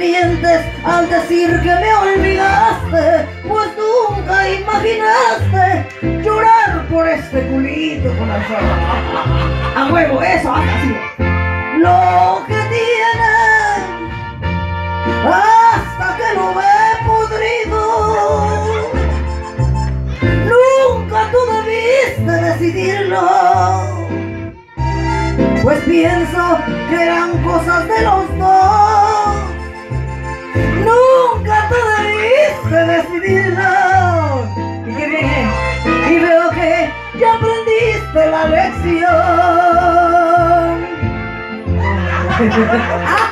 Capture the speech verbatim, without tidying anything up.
mientes al decir que me olvidaste, pues nunca imaginaste llorar por este culito con la sola. A huevo, eso, así. Lo que tiene hasta que lo ve podrido. Nunca tú debiste decidirlo, pues pienso que eran cosas de los dos. Nunca tú debiste decidirlo. Y qué bien, ¿eh? Y veo que ya aprendiste la lección.